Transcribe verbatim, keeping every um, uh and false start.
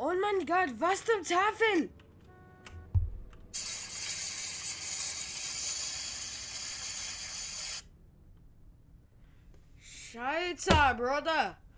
Oh mein Gott, was zum Teufel? Scheiße, Bruder.